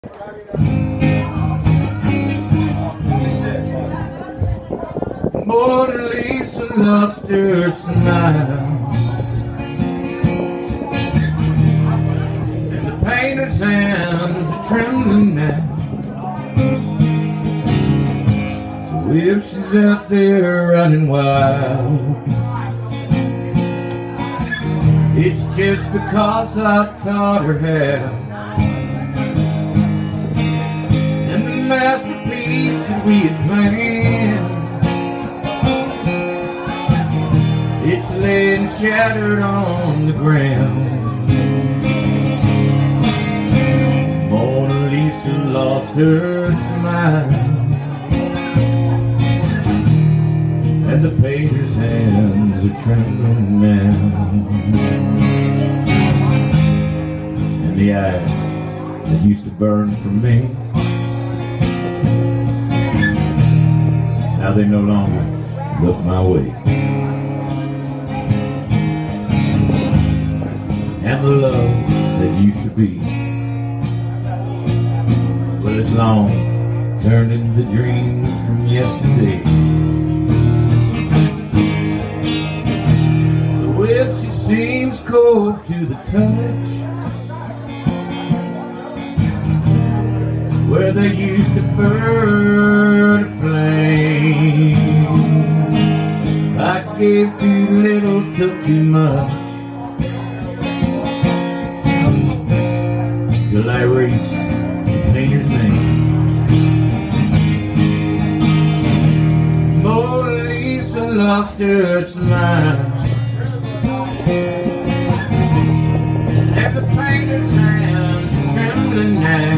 Mona Lisa lost her smile, and the painter's hands are trembling now. So if she's out there running wild, it's just because I taught her how. And the masterpiece that we had planned, it's laying shattered on the ground. Mona Lisa lost her smile, and the painter's hands are trembling now. And the eyes that used to burn for me, now they no longer look my way. And the love that used to be, well, it's long turned into dreams from yesterday. So if she seems cold to the touch, where they used to burn a flame, I gave too little, took too much, till I erase the painter's name. Mona Lisa lost her smile, and the painter's hands are trembling now.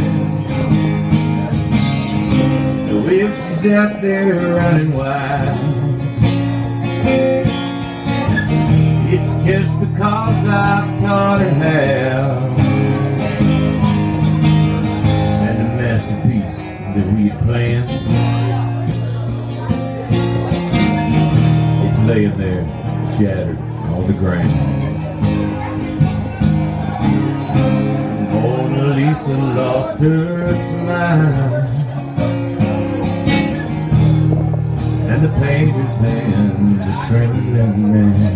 So if she's out there running wild, it's just because I've taught her how. That we had planned, it's laying there shattered on the ground. Mona Lisa lost her smile, and the painter's hands are trembling now.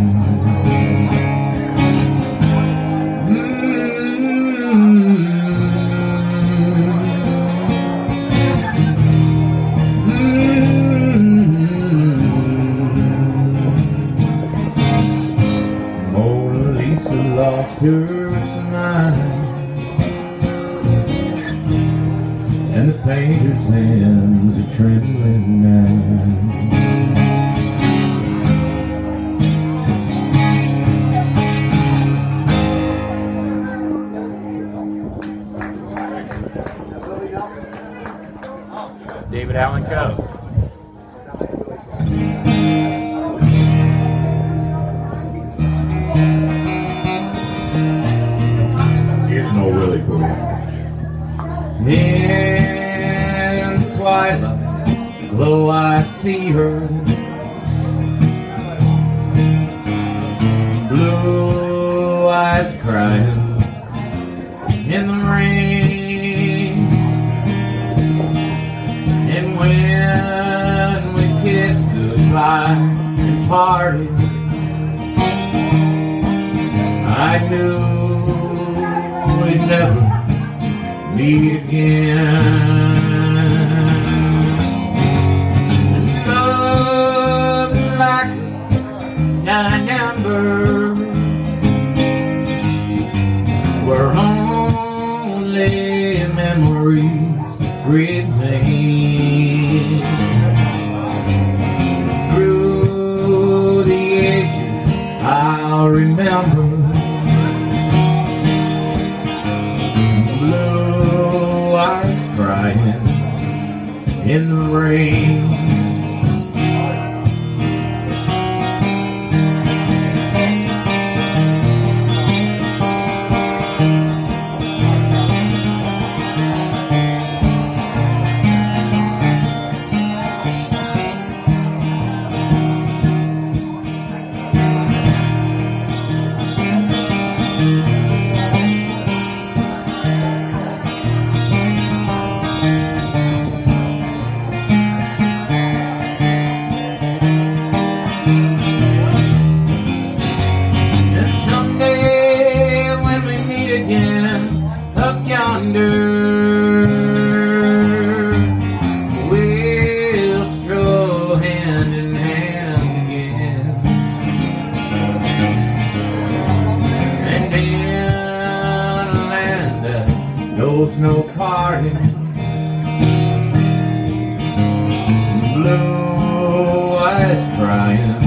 Lost her smile, and the painter's hands are trembling now. David Allen Coe. Really for you. In the twilight glow I see her, blue eyes crying in the rain. And when we kissed goodbye and parted, I knew we'd never meet again. And love is like a dying ember, where only memories remain. Through the ages I'll remember crying in the rain. again up yonder. We'll stroll hand in hand again, and in a land that knows no parting, blue eyes crying.